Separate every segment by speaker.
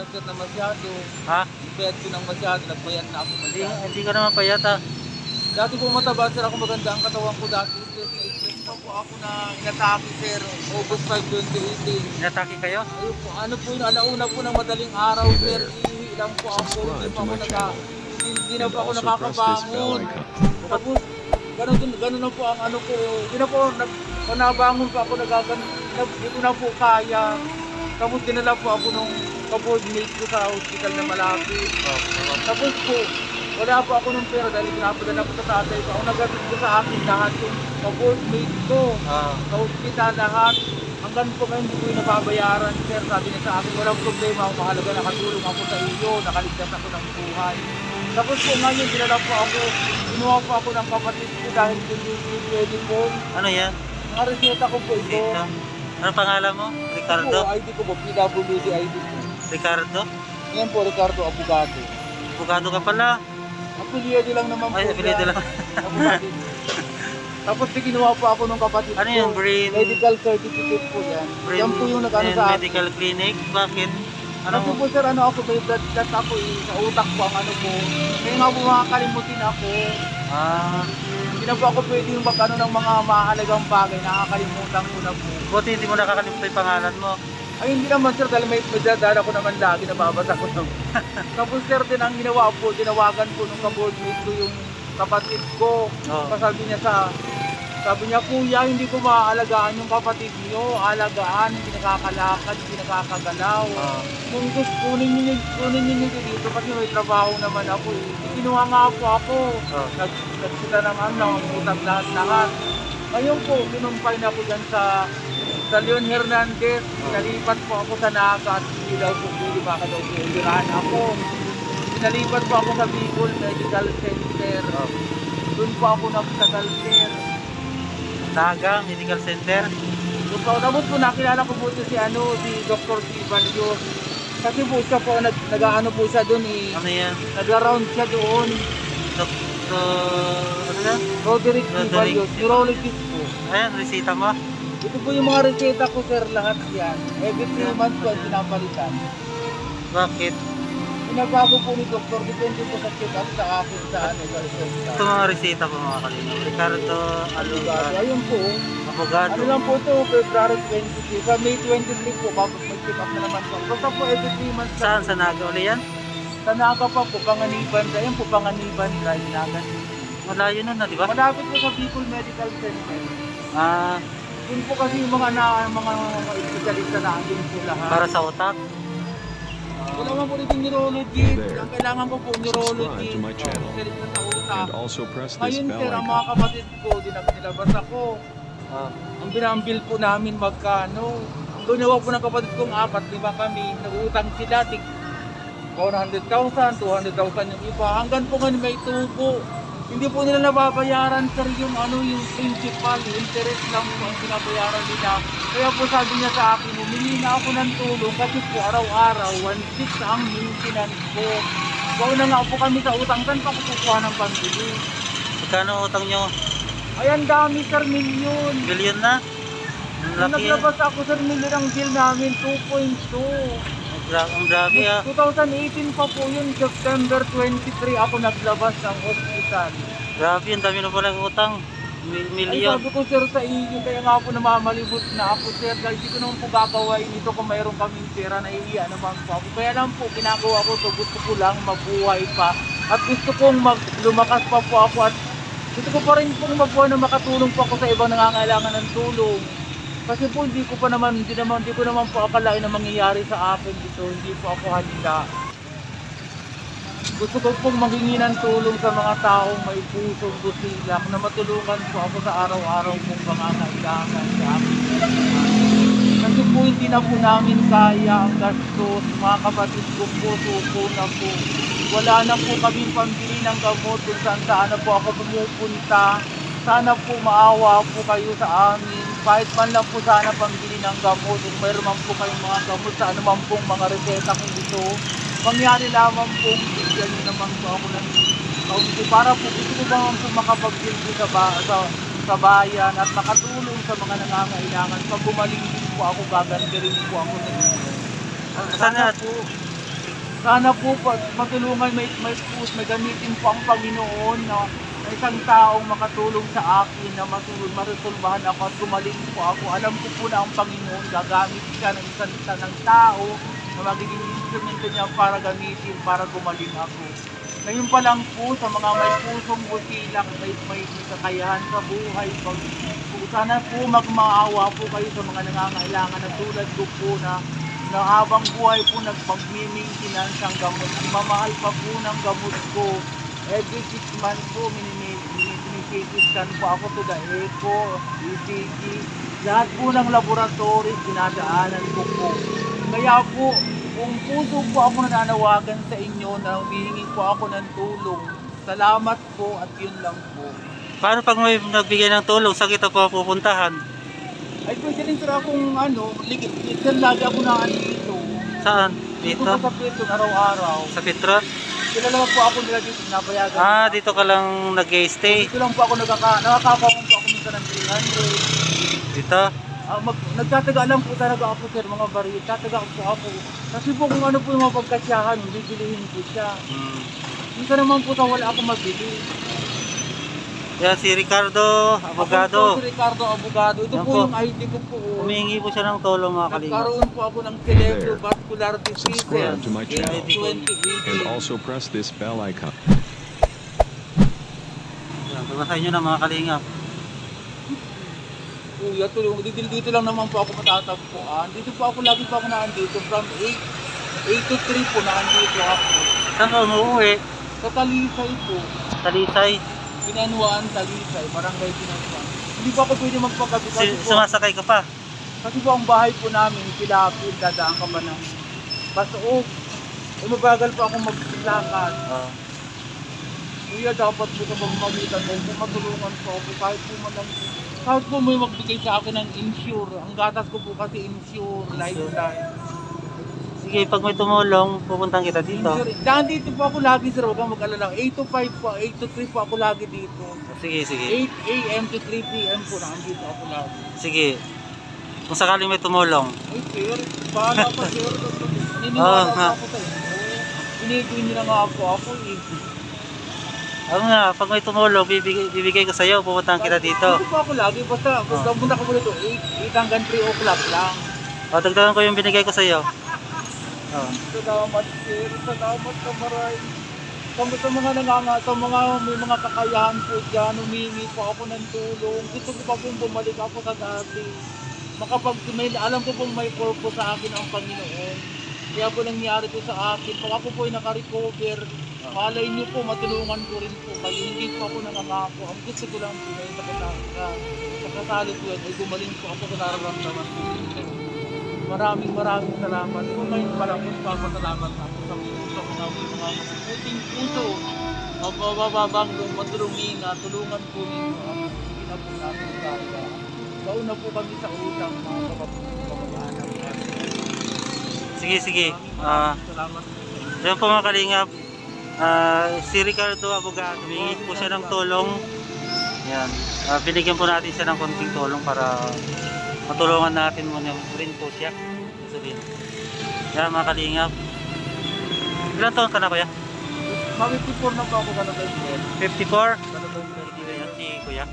Speaker 1: sir na masyado.
Speaker 2: Ha?
Speaker 1: Payat ko ng masyado, nagpayat na ako masyado.
Speaker 2: Hindi ka naman payat ha.
Speaker 1: Dati po mataba sir, ako maganda ang katawan ko dati. Stress pa po ako na inatake sir, August 5, 2018.
Speaker 2: Inatake kayo?
Speaker 1: Ayun po, ano po yun, alauna po ng madaling araw sir, ihi lang po ako, hindi na po ako nakakabangon. Tapos, ganun na po ang ano ko, hindi na po, nabangon pa ako, hindi ko na po kaya. Tapos dinala po ako nung ka-boardmate ko sa hospital na malapit. Tapos po, wala po ako ng pera dahil pinapadala ko sa tatay ko. Ako nagatid ko sa akin lahat yung ka-boardmate ko. Sa hospital lahat. Hanggang po ngayon hindi ko yung nababayaran, sir. Sabi niya sa akin, walang problema. Mahalaga nakatulong ako sa iyo. Nakaligtas ako ng buhay. Tapos po ngayon, dinala po ako. Kinuha po ako ng kapatid ko dahil hindi pwede po.
Speaker 2: Ano yan?
Speaker 1: Ang reseta ko po ito.
Speaker 2: Ano pangalan mo? Ricardo?
Speaker 1: Po, ID ko po, PWD ID po.
Speaker 2: Ricardo?
Speaker 1: Yan po, Ricardo Abogado.
Speaker 2: Abogado ka pala?
Speaker 1: Apelyido lang naman po.
Speaker 2: Ay, apelyido lang.
Speaker 1: Tapos ginawa po ako ng kapatid ko.
Speaker 2: Ano yan, brain?
Speaker 1: Medical certificate po yan.
Speaker 2: Brain,
Speaker 1: yan po yung nag-ano sa akin.
Speaker 2: medical clinic? Bakit? Ano
Speaker 1: Kasi po sir, ano ako, may blood clot ako sa utak ko ang ano po. Kaya nga po makakalimutin ako. Hindi na po ako pwede yung mag-ano ng mga mahalagang bagay, nakakalimutan ko na po.
Speaker 2: Buti hindi mo nakakalimutan yung pangalan mo.
Speaker 1: Ay hindi naman sir, dahil may dadala ko naman lagi, nababasa ko naman. Tapos sir, din ang ginawa po, tinawagan po nung ka-boardmate ko yung kapatid ko. Sabi niya, kuya, hindi ko maaalagaan yung kapatid niyo, alagaan, hindi nakakalakad, hindi nakakagalaw. Kung gusto, kunin niyo dito kasi may trabaho naman ako. Kinuha nga po ako. Nagsita ng utang lahat. Ngayon po, kinumpay na ako dyan sa Leon Hernandez. Nalipat po ako sa Naga at hindi daw po pwede, baka daw po ulirahan ako. Nalipat po ako sa Bicol Medical Center. Doon po ako nagtagal sir.
Speaker 2: Naga Medical Center?
Speaker 1: Doon po, tapos po nakilala ko po si Dr. Sivan Dios. Kasi po siya po, nag-ano po siya doon eh.
Speaker 2: Ano yan?
Speaker 1: Nag-around siya doon.
Speaker 2: Ano yan?
Speaker 1: Roderick Sivan Dios, neurologist po.
Speaker 2: Ayan, resita mo?
Speaker 1: Ito po yung mga reseta ko sir, lahat yan. Every 3 months po ang pinapalitan.
Speaker 2: Bakit?
Speaker 1: Pinabago po ni Doktor, depende po sa check-up sa akin sa reseta.
Speaker 2: Ito mga reseta po mga kalinaw. Ricardo Alugado.
Speaker 1: Ayun po.
Speaker 2: Abogado.
Speaker 1: Ano lang po ito, February 23. Sa May 23 po, bakit may check-up na naman po. Basta po every 3 months.
Speaker 2: Saan? Sa Naga uli yan?
Speaker 1: Sa Naga pa po, Panganiban. Ayan po, Panganiban, Drive, Naga.
Speaker 2: Malayo nun na, di ba?
Speaker 1: Malapit po sa Bicol Medical Center. Yun po kasi yung mga espesyalista na andun po lahat.
Speaker 2: Para sa utak?
Speaker 1: Wala man po dito neurology. Ang kailangan ko po neurology. Espesyalista sa utak. Ngayon sir, ang mga kapatid ko, nilabas ako. Ang binambil po namin magkano. Ang ginawa po ng kapatid kong 4-5 kami. Nag-utang sila, 100,000, 200,000 yung iba. Hanggang po ngayon may tubo. Hindi po nila nababayaran sir yung principal, interest lang po ang binabayaran nila. Kaya po sabi niya sa akin, humingi na ako ng tulong kasi po araw-araw 1,600 ang maintenance ko. Bawa na nga po kami sa utang, saan pa kukuha ng pambili?
Speaker 2: Magkano utang nyo?
Speaker 1: Ayan dami sir, milyon.
Speaker 2: Billion na?
Speaker 1: Nung naglabas ako sir, milyon ang bill namin, 2.2.
Speaker 2: Ang grabe
Speaker 1: 2018 pa po yun, September 23 ako naglabas ng hospital.
Speaker 2: Grabe, ang dami na palang utang. Milyon.
Speaker 1: Ay sabi ko sir sa iyo, kaya nga po namamalibot na ako sir. Dahil di ko naman po gagawain ito kung mayroon kaming pera na iiya naman po ako. Kaya lang po, ginagawa ko to, gusto ko lang mabuhay pa. At gusto kong lumakas pa po ako at gusto ko pa rin pong mabuhay na makatulong po ako sa ibang nangangailangan ng tulong. Kasi po hindi ko naman po akalain na mangyayari sa akin dito, hindi po ako handa. Gusto ko pong maghingi ng tulong sa mga taong may pusong busilak na matulungan po ako sa araw-araw pong pangangailangan sa akin. Kasi po hindi na po namin kaya ang gastos, mga kapatid ko po, suko na po. Wala na po kaming pambili ng gamot kung saan na po ako pumupunta. Sana po maawa po kayo sa amin. Kahit man lang po sana pambili ng gamot. Kung mayroon man po kayong mga gamot sa anuman pong mga reseta kung ito. Mangyari lamang po, bigyan nyo naman po ako ng kaunti. Para po gusto ko ba po makapagbildo sa bayan at makatulong sa mga nangangailangan. Pag gumaling din po ako, gaganti rin po ako. Sana po. Sana po matulungan, may puso, may gamitin po ang Panginoon na isang taong makatulong sa akin na maresolbahan ako at gumaling po ako. Alam ko po na ang Panginoon gagamit siya ng isang tao na magiging instrumento niya para gamitin, para gumaling ako. Ngayon pa lang po sa mga may pusong butilak, may kakayahan sa buhay, sana po magmaawa po kayo sa mga nangangailangan na tulad ko po na habang buhay po nagpag-maintenance ang gamot. Mamahal pa po ng gamot ko. Every 6 months po, mini-CT po ako to the echo, ECG. Lahat po ng laboratory, dinadaanan ko po. Kaya po, kung puso po ako nananawagan sa inyo na humihingi po ako ng tulong, salamat po at yun lang po.
Speaker 2: Paano pag may nagbigay ng tulong, saan kita po pupuntahan?
Speaker 1: Ay, pwede rin sir akong ligid lagi ako na dito.
Speaker 2: Saan?
Speaker 1: Dito
Speaker 2: Dito?
Speaker 1: po sa Petron, araw-araw.
Speaker 2: Sa Petron?
Speaker 1: Kilala po ako nila dito, nabayagan.
Speaker 2: Ah, dito ka lang nag-stay?
Speaker 1: Dito lang po ako nakakakawang po ako minsan ng 300.
Speaker 2: Dito?
Speaker 1: Nagtataga lang po talaga ako sir, mga bari. Tataga po ako. Kasi po kung ano po yung mga pagkasyahan, bibilihin po siya. Minsan naman po wala ako mabili.
Speaker 2: Yan si Ricardo, abogado.
Speaker 1: Ako po si Ricardo, abogado. Ito
Speaker 2: Yan
Speaker 1: po
Speaker 2: po.
Speaker 1: yung ID ko po.
Speaker 2: Humihingi po siya ng tulong mga kalingap.
Speaker 1: Nagkaroon po ako ng cerebrovascular disease.
Speaker 3: Subscribe to my channel
Speaker 1: 2018.
Speaker 3: and also press this bell icon.
Speaker 2: Yan, babasahin nyo na mga kalingap.
Speaker 1: Kuya, tulong. Dito lang naman po ako matatagpuan. Dito po ako, lagi po ako naandito. From 8 to 3 po naandito ako.
Speaker 2: Saan ka umuwi?
Speaker 1: Sa Talisay po.
Speaker 2: Talisay?
Speaker 1: Pinanuan, Talisay, barangay Pinanuan. Hindi po ako pwede magpagabi kasi po,
Speaker 2: Sumasakay ka pa?
Speaker 1: kasi po ang bahay po namin, Pilapil, dadaan ka pa ng Basuog. Mabagal po ako maglakad. Kuya, dapat po sa pagmamitan mo, kung matulungan po ako, kahit po may magbigay sa akin ng insure. Ang gatas ko po kasi insure, lifetime.
Speaker 2: Sige, pag may tumulong, pupuntahan kita dito.
Speaker 1: Dahil dito po ako lagi sir, huwag kang mag-alala. 8 to 5 po, 8 to 3 po ako lagi dito.
Speaker 2: Sige, sige.
Speaker 1: 8 a.m. to 3 p.m. po nandito ako lagi.
Speaker 2: Sige. Kung sakaling may tumulong.
Speaker 1: Ay sir, bahala pa sir. Naniniwala
Speaker 2: nga.
Speaker 1: pa ako sa inyo. Piniguin niyo na nga ako eh.
Speaker 2: Ako nga, pag may tumulong, bibigay ko sa'yo, pupuntahan kita dito.
Speaker 1: Dito po ako lagi, basta kung pumunta ka muna ito, 8 hanggang 3 o'clock lang.
Speaker 2: O, dagdagan ko yung binigay ko sa'yo.
Speaker 1: Salamat sir, salamat ka maray. Sa mga may mga kakayahan po dyan, humingi po ako ng tulong. Gusto ko pa pong bumalik ako sa dati. Alam ko pong may purpose sa akin ang Panginoon. Kaya po nangyari po sa akin. Pag ako po ay naka-recover, malay niyo po, matulungan ko rin po kayo. Hindi po ako nangangako. Ang gusto ko lang po ngayon sa kasalit ko ay gumaling po ako sa nararamdaman ko. Maraming salamat. Kung ngayon pala po papasalamat ako sa mga puting puso. Mabababang matulungin na tulungan po ninyo ako. Hindi na po natin kaya. Bauna po kami sa utang mga kapag-anak.
Speaker 2: Sige, sige.
Speaker 1: Salamat po.
Speaker 2: Yan po mga kalingap. Si Ricardo Abogado, humingi po siya ng tulong. Yan. Binigyan po natin siya ng konting tulong para matulungan natin muna rin po siya. Sabihin. Yan mga kalingap. Ilan taon ka na kuya?
Speaker 1: Mag-54 na po ako kalagay po.
Speaker 2: 54?
Speaker 1: Kalagay po.
Speaker 2: Hindi ba yan si kuya?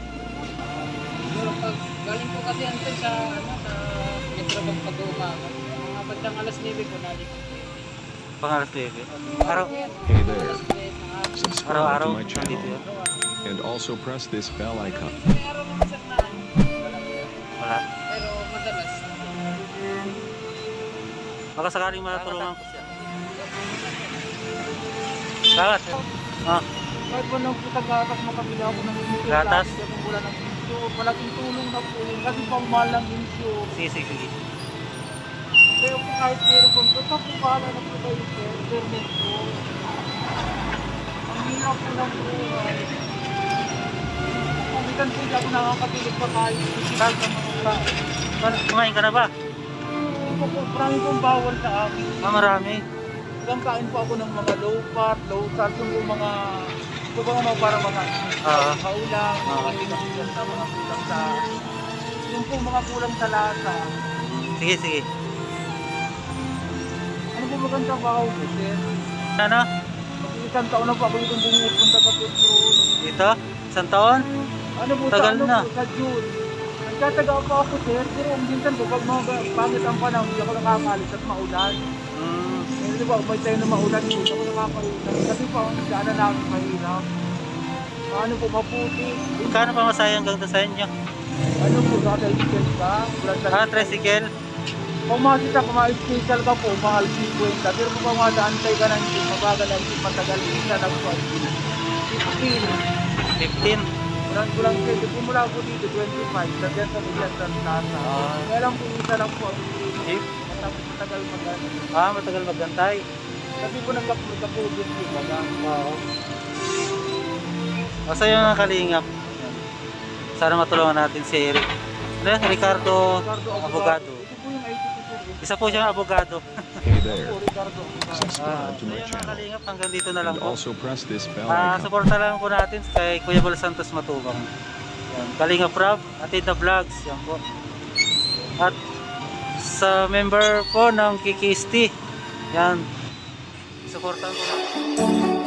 Speaker 4: Galing po kasi antes sa metro pagpag-umaga. Mga bandang alas 9 po nalik.
Speaker 2: Pangalas ko yun. Araw.
Speaker 3: Hey there, subscribe
Speaker 2: Araw-araw.
Speaker 3: to my channel
Speaker 2: Nandito yun.
Speaker 3: and also press this bell icon.
Speaker 4: May araw naman sir na
Speaker 2: Wala.
Speaker 4: pero madalas.
Speaker 2: Baka sakaling matulungan ko siya. Bakit?
Speaker 1: Kahit po nang gatas makabila ako ng insure.
Speaker 2: Gatas?
Speaker 1: Lagi akong wala ng insure. Malaking tulong na po yun. Kasi pang mahal ng insure.
Speaker 2: Sige, sige, sige.
Speaker 1: Pero kung kahit meron po, basta po bahala na po kayo sir. Permit po. Ang hirap po ng buhay. Pamitan po hindi ako nakakatulog pa kahit kahit ng mga tao.
Speaker 2: Kumain ka na ba?
Speaker 1: Marami pong bawal sa akin.
Speaker 2: Marami.
Speaker 1: Hanggang kain po ako ng mga low fat, low salt, yung mga parang mga haulang, mga tinasiyan sa mga kulang sa yung po mga kulang sa lasa.
Speaker 2: Sige, sige.
Speaker 1: Ano po magandang bahaw po, sir?
Speaker 2: Ano?
Speaker 1: Isang taon na po ako itong bumupunta sa Petron.
Speaker 2: Dito? Isang taon?
Speaker 1: Ano po,
Speaker 2: Tagal
Speaker 1: sa, ano
Speaker 2: na.
Speaker 1: po, sa June. Nagtataga po ako, sir. Pero minsan po, pag mga pangit ang panahon, hindi ako nakakalis at maulan. Eh, di ba, may tayo na maulan, hindi ako nakakaulan. Kasi po, ang daanan namin mahirap. Ano po, maputi.
Speaker 2: Kano pa masaya hanggang doon sa inyo?
Speaker 1: Ano po, sa tricycle ka?
Speaker 2: Tricycle?
Speaker 1: Kung makita ko, ma-special ka po, mahal 50. Pero kung madantay ka ng jeep, mabagal ang jeep, matagal isa lang po. 15.
Speaker 2: 15?
Speaker 1: Kulang kasi, simula po dito, 25. Lagyan sa bigyan sa tasa. Kaya lang po, isa lang po ang
Speaker 2: Jeep?
Speaker 1: matagal mag-antay.
Speaker 2: Matagal maggantay.
Speaker 1: Kasi po nagkapulot po baga.
Speaker 2: Oo. So yung mga kalingap, sana matulungan natin si Eric. Ricardo Abogado.
Speaker 1: Ito po yung 80%.
Speaker 2: Isa po siyang abogado.
Speaker 3: Hey there.
Speaker 1: Ricardo.
Speaker 3: Subscribe to
Speaker 2: So
Speaker 3: my
Speaker 2: yung mga
Speaker 3: channel.
Speaker 2: kalingap, hanggang dito na lang
Speaker 3: And
Speaker 2: po.
Speaker 3: also press this bell icon.
Speaker 2: Suporta lang po natin kay Kuya Bal Santos Matubang. Yan. Kalingap Rob, Atida Vlogs, yan po. At sa member po ng Kikisti, yan. Suportahan po natin.